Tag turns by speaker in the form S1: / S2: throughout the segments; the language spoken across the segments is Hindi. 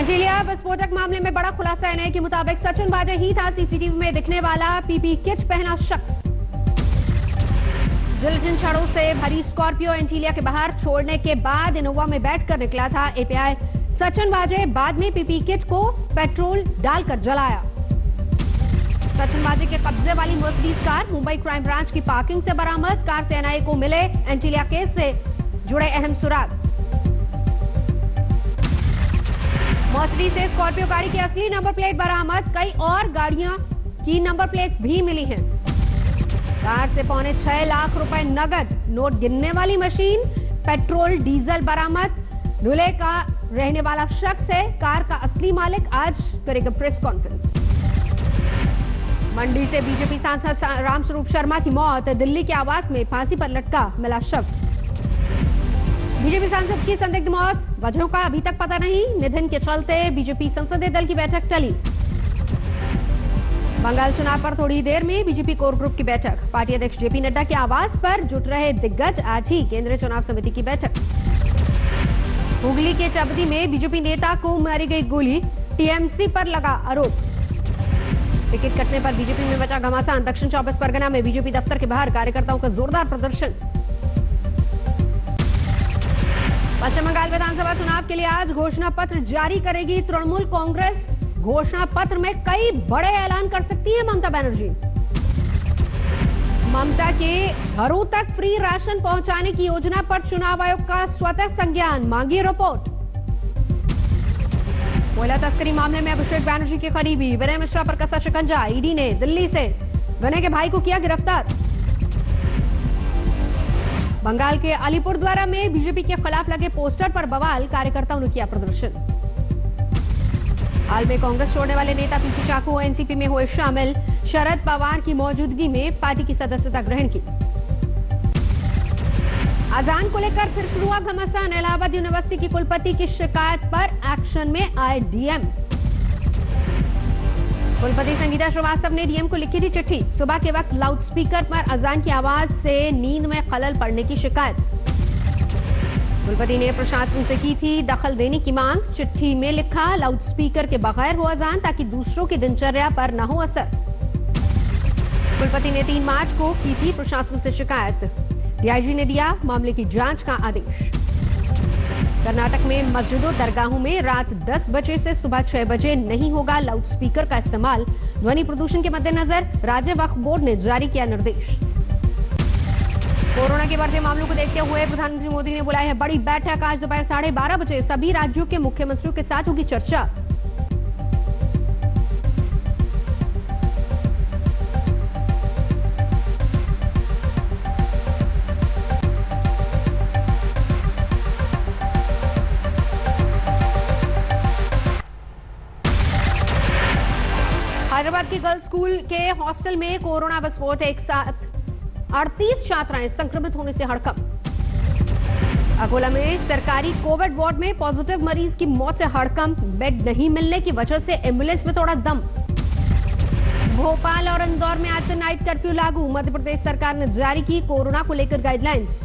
S1: एंटीलिया विस्फोटक मामले में बड़ा खुलासा एनआईए के मुताबिक सचिन वाजे ही था सीसीटीवी में दिखने वाला पीपी किट पहना शख्स। जिलेटिन छड़ों से भरी स्कॉर्पियो एंटीलिया के बाहर छोड़ने के बाद इनोवा में बैठकर निकला था एपीआई सचिन वाजे। बाद में पीपी किट को पेट्रोल डालकर जलाया। सचिन वाजे के कब्जे वाली Mercedes car Mumbai crime branch की पार्किंग से बरामद। कार से एनआईए को मिले एंटीलिया केस से जुड़े अहम सुराग। मर्सिडीज से स्कॉर्पियो गाड़ी की असली नंबर प्लेट बरामद। कई और गाड़ियां की नंबर प्लेट्स भी मिली हैं। कार से 6.25 लाख रुपए नगद, नोट गिनने वाली मशीन, पेट्रोल डीजल बरामद। दूल्हे का रहने वाला शख्स है कार का असली मालिक। आज करेगा प्रेस कॉन्फ्रेंस। मंडी से बीजेपी सांसद रामस्वरूप शर्मा की मौत। दिल्ली के आवास में फांसी पर लटका मिला शव। बीजेपी सांसद की संदिग्ध मौत, वजहों का अभी तक पता नहीं। निधन के चलते बीजेपी संसदीय दल की बैठक टली। बंगाल चुनाव पर थोड़ी देर में बीजेपी कोर ग्रुप की बैठक। पार्टी अध्यक्ष जेपी नड्डा के आवास पर जुट रहे दिग्गज। आज ही केंद्रीय चुनाव समिति की बैठक। हुगली के चबदी में बीजेपी नेता को मारी गई गोली, टीएमसी पर लगा आरोप। टिकट कटने पर बीजेपी में मचा घमासान। दक्षिण 24 परगना में बीजेपी दफ्तर के बाहर कार्यकर्ताओं का जोरदार प्रदर्शन। पश्चिम बंगाल विधानसभा चुनाव के लिए आज घोषणा पत्र जारी करेगी तृणमूल कांग्रेस। घोषणा पत्र में कई बड़े ऐलान कर सकती है ममता बनर्जी। ममता के घरों तक फ्री राशन पहुंचाने की योजना पर चुनाव आयोग का स्वतः संज्ञान, मांगी रिपोर्ट। कोयला तस्करी मामले में अभिषेक बैनर्जी के करीबी विनय मिश्रा पर कसा शिकंजा। ईडी ने दिल्ली से विनय के भाई को किया गिरफ्तार। बंगाल के अलीपुरद्वारा में बीजेपी के खिलाफ लगे पोस्टर पर बवाल, कार्यकर्ताओं ने किया प्रदर्शन। हाल में कांग्रेस छोड़ने वाले नेता पीसी चाको एनसीपी में हुए शामिल। शरद पवार की मौजूदगी में पार्टी की सदस्यता ग्रहण की। अजान को लेकर फिर शुरू हुआ घमासान। इलाहाबाद यूनिवर्सिटी की कुलपति की शिकायत पर एक्शन में आए डीएम। कुलपति संगीता श्रीवास्तव ने डीएम को लिखी थी चिट्ठी। सुबह के वक्त लाउडस्पीकर पर अजान की आवाज से नींद में खलल पड़ने की शिकायत। कुलपति ने प्रशासन से की थी दखल देने की मांग। चिट्ठी में लिखा, लाउडस्पीकर के बगैर हो अजान ताकि दूसरों की दिनचर्या पर न हो असर। कुलपति ने 3 मार्च को की थी प्रशासन से शिकायत। डीआईजी ने दिया मामले की जांच का आदेश। कर्नाटक में मस्जिदों दरगाहों में रात 10 बजे से सुबह 6 बजे नहीं होगा लाउडस्पीकर का इस्तेमाल। ध्वनि प्रदूषण के मद्देनजर राज्य वक्फ बोर्ड ने जारी किया निर्देश। कोरोना के बढ़ते मामलों को देखते हुए प्रधानमंत्री मोदी ने बुलाई है बड़ी बैठक। आज दोपहर 12:30 बजे सभी राज्यों के मुख्यमंत्रियों के साथ होगी चर्चा। हैदराबाद के गर्ल्स स्कूल के हॉस्टल में कोरोना विस्फोट। एक साथ 38 छात्राएं संक्रमित होने से हड़कंप। अकोला में सरकारी कोविड वार्ड में पॉजिटिव मरीज की मौत से हड़कंप। बेड नहीं मिलने की वजह से एम्बुलेंस में तोड़ा दम। भोपाल और इंदौर में आज से नाइट कर्फ्यू लागू। मध्य प्रदेश सरकार ने जारी की कोरोना को लेकर गाइडलाइंस।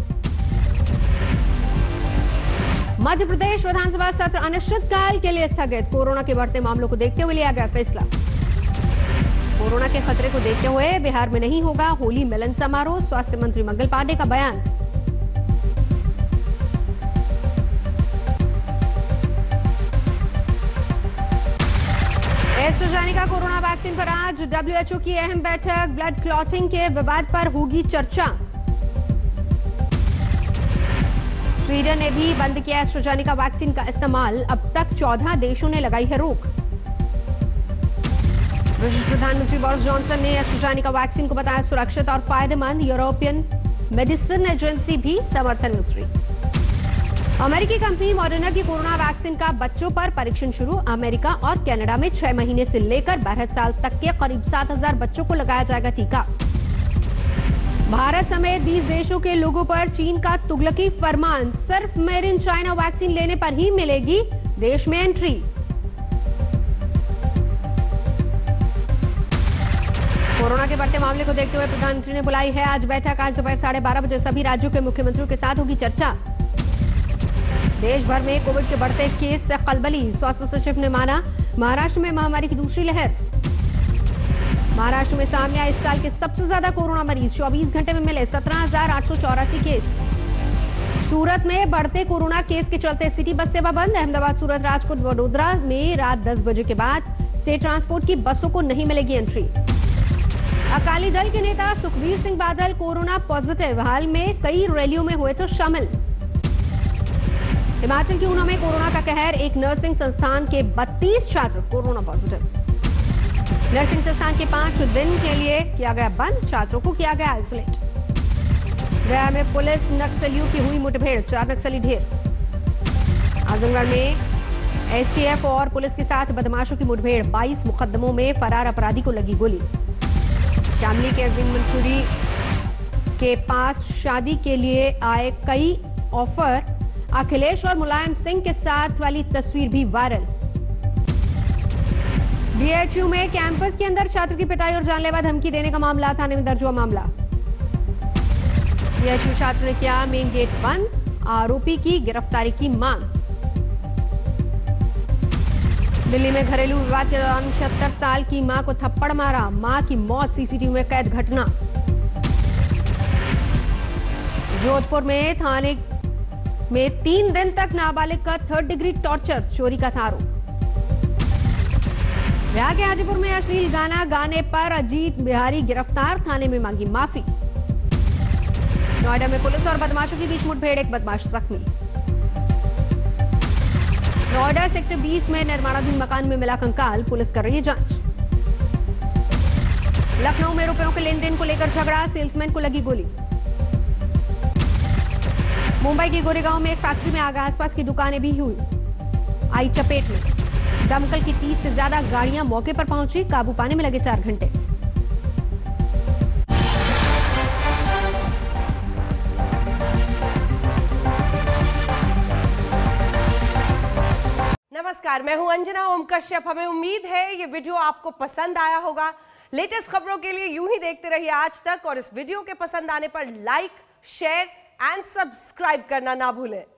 S1: मध्य प्रदेश विधानसभा सत्र अनिश्चितकाल के लिए स्थगित। कोरोना के बढ़ते मामलों को देखते हुए लिया गया फैसला। कोरोना के खतरे को देखते हुए बिहार में नहीं होगा होली मिलन समारोह। स्वास्थ्य मंत्री मंगल पांडे का बयान। एस्ट्राजेनेका कोरोना वैक्सीन पर आज डब्ल्यूएचओ की अहम बैठक। ब्लड क्लॉटिंग के विवाद पर होगी चर्चा। स्वीडन ने भी बंद किया एस्ट्राजेनेका वैक्सीन का इस्तेमाल। अब तक 14 देशों ने लगाई है रोक। ब्रिटिश प्रधानमंत्री बोरिस जॉनसन ने एस्ट्राजेनेका वैक्सीन को बताया सुरक्षित और फायदेमंद। यूरोपियन मेडिसिन एजेंसी भी समर्थन में उतरी। अमेरिकी कंपनी मॉडर्ना की कोरोना वैक्सीन का बच्चों पर परीक्षण शुरू। अमेरिका और कनाडा में 6 महीने से लेकर 12 साल तक के करीब 7,000 बच्चों को लगाया जाएगा टीका। भारत समेत 20 देशों के लोगों पर चीन का तुगलकी फरमान। सिर्फ मेड इन चाइना वैक्सीन लेने पर ही मिलेगी देश में एंट्री। कोरोना के बढ़ते मामले को देखते हुए प्रधानमंत्री ने बुलाई है आज बैठक। आज दोपहर 12:30 बजे सभी राज्यों के मुख्यमंत्रियों के साथ होगी चर्चा। देश भर में कोविड के बढ़ते केस से खलबली, स्वास्थ्य सचिव ने माना महाराष्ट्र में महामारी की दूसरी लहर। महाराष्ट्र में सामने आए इस साल के सबसे ज्यादा कोरोना मरीज, 24 घंटे में मिले 17,884 केस। सूरत में बढ़ते कोरोना केस के चलते सिटी बस सेवा बंद। अहमदाबाद, सूरत, राजकोट, वडोदरा में रात 10 बजे के बाद स्टेट ट्रांसपोर्ट की बसों को नहीं मिलेगी एंट्री। अकाली दल के नेता सुखबीर सिंह बादल कोरोना पॉजिटिव, हाल में कई रैलियों में हुए तो शामिल। हिमाचल के ऊना में कोरोना का कहर, एक नर्सिंग संस्थान के 32 छात्र कोरोना पॉजिटिव। नर्सिंग संस्थान के 5 दिन के लिए किया गया बंद, छात्रों को किया गया आइसोलेट। गया में पुलिस नक्सलियों की हुई मुठभेड़, 4 नक्सली ढेर। आजमगढ़ में एसटीएफ और पुलिस के साथ बदमाशों की मुठभेड़, 22 मुकदमों में फरार अपराधी को लगी गोली। शामली के अजीम मंसूरी के पास शादी के लिए आए कई ऑफर, अखिलेश और मुलायम सिंह के साथ वाली तस्वीर भी वायरल। बीएचयू में कैंपस के अंदर छात्र की पिटाई और जानलेवा धमकी देने का मामला, थाने में दर्ज हुआ मामला। बीएचयू छात्र ने किया मेन गेट बंद, आरोपी की गिरफ्तारी की मांग। दिल्ली में घरेलू विवाद के दौरान 76 साल की मां को थप्पड़ मारा, मां की मौत सीसीटीवी में कैद घटना। जोधपुर में थाने में 3 दिन तक नाबालिग का 3rd डिग्री टॉर्चर, चोरी का था आरोप। बिहार के हाजीपुर में अश्लील गाना गाने पर अजीत बिहारी गिरफ्तार, थाने में मांगी माफी। नोएडा में पुलिस और बदमाशों के बीच मुठभेड़, एक बदमाश जख्मी। नोएडा सेक्टर 20 में निर्माणाधीन मकान में मिला कंकाल, पुलिस कर रही है जांच। लखनऊ में रुपयों के लेन देन को लेकर झगड़ा, सेल्समैन को लगी गोली। मुंबई के गोरेगांव में एक फैक्ट्री में आग, आसपास की दुकानें भी हुई आई चपेट में। दमकल की 30 से ज्यादा गाड़ियां मौके पर पहुंची, काबू पाने में लगे 4 घंटे।
S2: नमस्कार, मैं हूं अंजना ओम कश्यप। हमें उम्मीद है ये वीडियो आपको पसंद आया होगा। लेटेस्ट खबरों के लिए यूं ही देखते रहिए आज तक, और इस वीडियो के पसंद आने पर लाइक, शेयर एंड सब्सक्राइब करना ना भूलें।